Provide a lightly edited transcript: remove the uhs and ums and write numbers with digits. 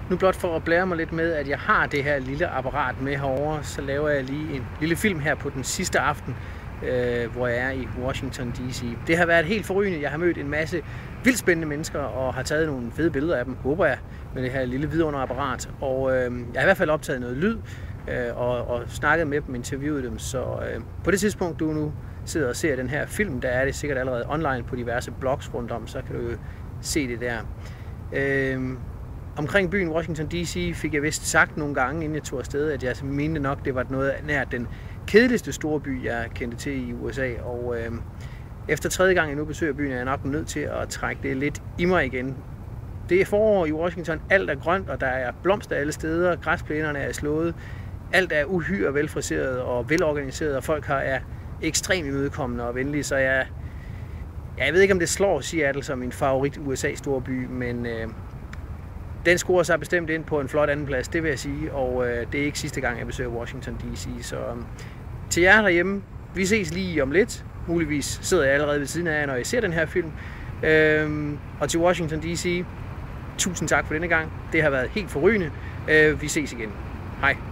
Nu blot for at blære mig lidt med, at jeg har det her lille apparat med herovre, så laver jeg lige en lille film her på den sidste aften, hvor jeg er i Washington D.C. Det har været helt forrygende. Jeg har mødt en masse vildt spændende mennesker og har taget nogle fede billeder af dem, håber jeg, med det her lille vidunderapparat. Og jeg har i hvert fald optaget noget lyd og snakket med dem, interviewet dem. Så på det tidspunkt, du nu sidder og ser den her film, der er det sikkert allerede online på diverse blogs rundt om, så kan du jo se det der. Omkring byen Washington D.C. fik jeg vist sagt nogle gange, inden jeg tog afsted, at jeg mente nok, det var noget nær den kedeligste store by, jeg kendte til i USA. Og efter tredje gang jeg nu besøger byen, er jeg nok nødt til at trække det lidt i mig igen. Det er forår i Washington, alt er grønt, og der er blomster alle steder, græsplænerne er slået, alt er uhyre velfriseret og velorganiseret, og folk her er ekstremt imødekommende og venlige, så jeg ved ikke, om det slår Seattle som min favorit USA-storby, men den scorer sig bestemt ind på en flot andenplads, det vil jeg sige, og det er ikke sidste gang, jeg besøger Washington D.C. Så til jer derhjemme, vi ses lige om lidt. Muligvis sidder jeg allerede ved siden af jer, når jeg ser den her film. Og til Washington D.C., tusind tak for denne gang. Det har været helt forrygende. Vi ses igen. Hej.